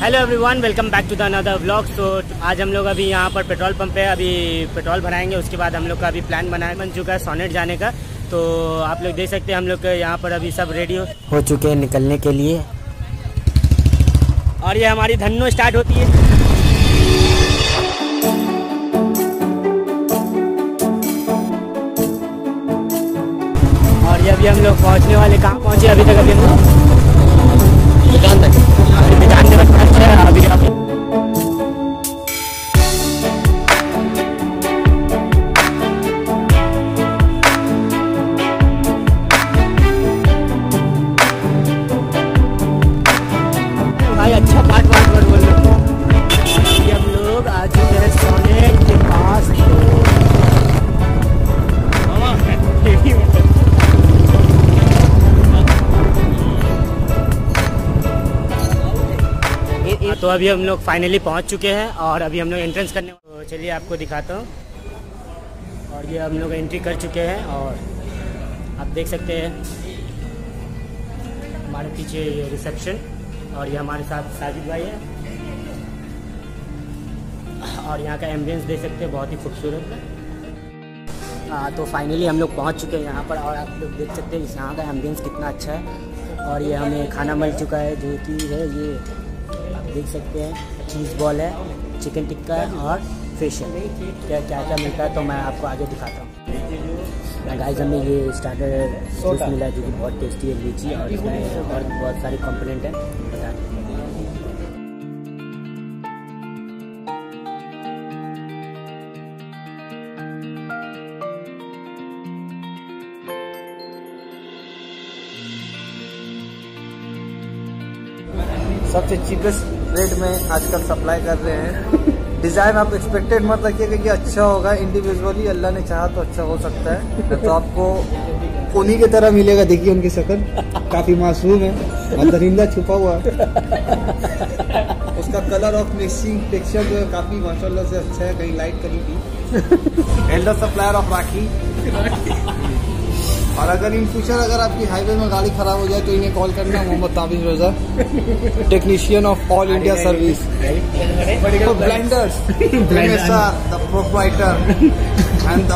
Hello everyone, welcome back to the another vlog. So आज हम लोग अभी यहाँ पर पेट्रोल पंप पे अभी पेट्रोल भराएंगे। उसके बाद हम लोग का अभी प्लान बन चुका है सोनेट जाने का। तो आप लोग देख सकते हैं हम लोग के यहाँ पर अभी सब रेडी हो चुके हैं निकलने के लिए। और ये हमारी धन्नो स्टार्ट होती है। और ये अभी हम लोग पहुँचने वाले, कहाँ पहुँचे अभी तक? अभी हम लोग दुकान तक अच्छा है अभी। भाई अच्छा पार्ट बोल रहे हो। अभी हम लोग आ चुके हैं सोनेट के पास। तो अभी हम लोग फाइनली पहुंच चुके हैं और अभी हम लोग एंट्रेंस करने, तो चलिए आपको दिखाता हूं। और ये हम लोग एंट्री कर चुके हैं और आप देख सकते हैं हमारे पीछे ये रिसेप्शन। और ये हमारे साथ साजिद भाई है। और यहाँ का एम्बियंस देख सकते हैं, बहुत ही खूबसूरत है। तो फाइनली हम लोग पहुँच चुके हैं यहाँ पर। और आप लोग देख सकते हैं यहाँ का एम्बियंस कितना अच्छा है। और ये हमें खाना मिल चुका है, जो कि है ये देख सकते हैं, चीज़ बॉल है, चिकन टिक्का है और फिश है। क्या क्या मिलता है तो मैं आपको आगे दिखाता हूँ। गाइस हमें ये स्टार्टर जूस मिला है जो कि बहुत टेस्टी है, लीची। और इसमें और बहुत सारे कंपोनेंट हैं। सबसे चीपेस्ट रेट में आजकल सप्लाई कर रहे हैं। डिज़ाइन आप एक्सपेक्टेड मत रखिएगा कि अच्छा होगा। इंडिविजुअली अल्लाह ने चाहा तो अच्छा हो सकता है। तो आपको उन्हीं की तरह मिलेगा। देखिए उनकी शक्ल काफ़ी मासूम है और दरिंदा छुपा हुआ है। उसका कलर ऑफ मिक्सिंग टेक्सचर जो है काफ़ी माशाल्लाह से अच्छा है। कहीं लाइट करी थी। Elder supplier of Rakhi. और अगर इन फ्यूचर अगर आपकी हाईवे में गाड़ी खराब हो जाए तो इन्हें कॉल करना। Mohammad Tabiz Raza, technician of all India service. Blenders, the proprietor and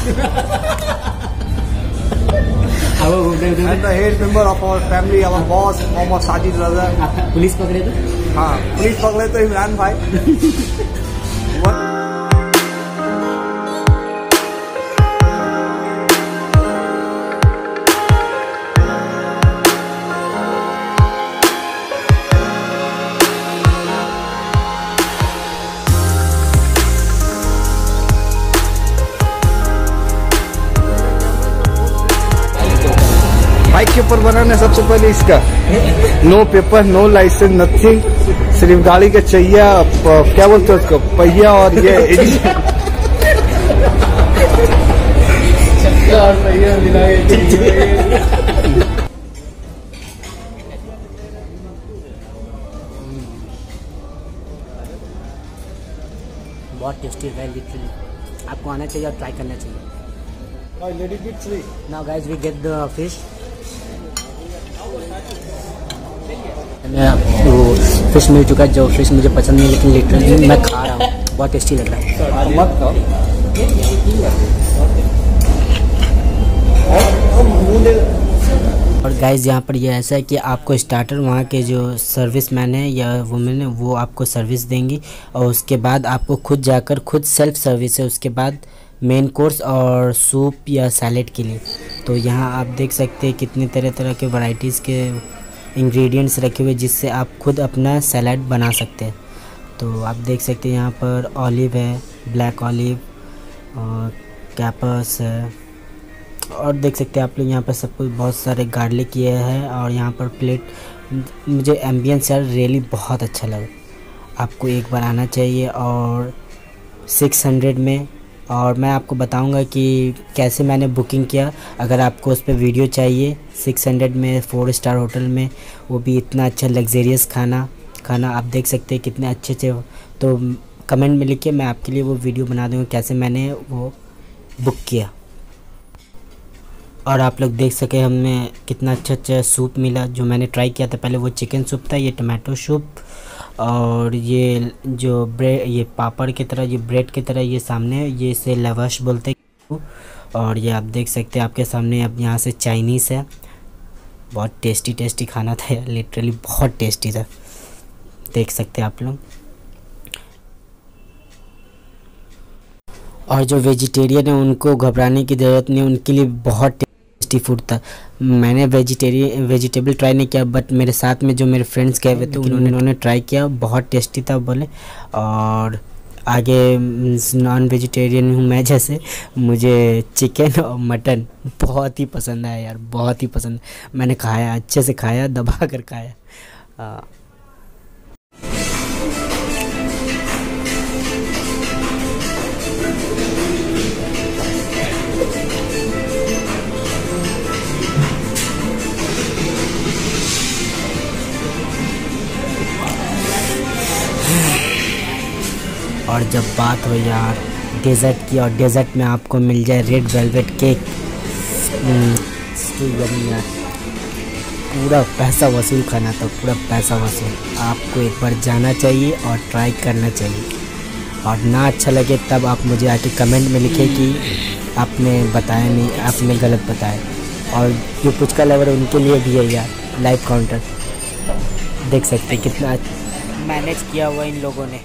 the head member of our family, our boss Mohammad Sajid Raza. Police पकड़े तो? हाँ, पुलिस पकड़े तो इमरान भाई। बाइक के ऊपर बनाना सबसे पहले इसका no paper, no licence, nothing. सिर्फ गाड़ी का चाहिए, क्या बोलते हैं उसको, पहिया और ये बहुत टेस्टी है लिटरली। आपको आना चाहिए और ट्राई करना चाहिए। Now guys we get the fish। वो फिश मिल चुका है, जो फिश मुझे पसंद नहीं, लेकिन लिटरली मैं खा रहा हूँ, बहुत टेस्टी लग रहा है। और गाइज यहाँ पर ये ऐसा है कि आपको स्टार्टर वहाँ के जो सर्विस मैन है या वुमेन है वो आपको सर्विस देंगी। और उसके बाद आपको खुद जाकर खुद सेल्फ सर्विस है। उसके बाद मेन कोर्स और सूप या सैलेड के लिए। तो यहाँ आप देख सकते हैं कितने तरह तरह के वैरायटीज़ के इंग्रेडिएंट्स रखे हुए, जिससे आप खुद अपना सैलेड बना सकते हैं। तो आप देख सकते हैं यहाँ पर ऑलिव है, ब्लैक ऑलिव, और कैपर्स है। और देख सकते हैं आप लोग यहाँ पर सब कुछ, बहुत सारे गार्लिक ये है। और यहाँ पर प्लेट, मुझे एम्बियंस यार रियली बहुत अच्छा लगा। आपको एक बार आना चाहिए। और 600 में। और मैं आपको बताऊंगा कि कैसे मैंने बुकिंग किया। अगर आपको उस पर वीडियो चाहिए, 600 में 4 स्टार होटल में, वो भी इतना अच्छा लग्जेरियस खाना आप देख सकते हैं कितने अच्छे अच्छे। तो कमेंट में लिखिए, मैं आपके लिए वो वीडियो बना दूँगा कैसे मैंने वो बुक किया। और आप लोग देख सके हमें कितना अच्छा अच्छा सूप मिला जो मैंने ट्राई किया था पहले। वो चिकन सूप था, ये टमाटो सूप और ये जो ब्रेड, ये पापड़ की तरह, ये ब्रेड की तरह ये सामने, ये इसे लवाश बोलते हैं। और ये आप देख सकते हैं आपके सामने, अब यहाँ से चाइनीज़ है। बहुत टेस्टी टेस्टी खाना था यार, लिटरली बहुत टेस्टी था, देख सकते हैं आप लोग। और जो वेजिटेरियन है उनको घबराने की ज़रूरत नहीं, उनके लिए बहुत टेस्टी फूड था। मैंने वेजिटेबल ट्राई नहीं किया, बट मेरे साथ में जो मेरे फ्रेंड्स गए हुए थे उन्होंने ट्राई किया, बहुत टेस्टी था बोले। और आगे नॉन वेजिटेरियन हूँ मैं, जैसे मुझे चिकन और मटन बहुत ही पसंद आया यार, बहुत ही पसंद। मैंने खाया, अच्छे से खाया, दबा कर खाया। और जब बात हो यार डेज़र्ट की, और डेज़र्ट में आपको मिल जाए रेड वेलवेट केक, तो यार पूरा पैसा वसूल खाना था, पूरा पैसा वसूल। आपको एक बार जाना चाहिए और ट्राई करना चाहिए। और ना अच्छा लगे तब आप मुझे आके कमेंट में लिखें कि आपने बताया नहीं, आपने गलत बताया। और जो पुचका लवर है उनके लिए भी है यार लाइव काउंटर, देख सकते हैं कितना मैनेज किया हुआ इन लोगों ने।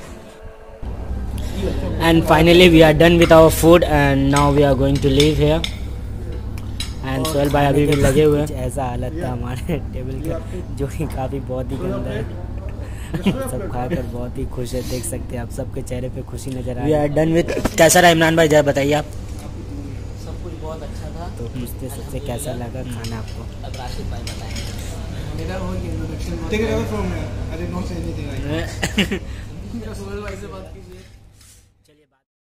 And finally we are done with our food and now we are going to leave here. And Sohail भाई अभी भी लगे हुए हैं। ऐसा हालत था हमारे टेबल का, जो कि काफ़ी बहुत ही गंदा है। सब खाकर बहुत ही खुश है, देख सकते हैं आप, सबके चेहरे पे खुशी नजर आ रही है। We are done with। कैसा रहा इमरान भाई, जरा बताइए आप। सब कुछ बहुत अच्छा था। तो पूछते सबसे कैसा लगा खाना आपको। अब राशिद भाई बताएंगे। मेरा हो गया introduction. Take it over from here. I did not say anything. Sohail भाई से बात कीजिए।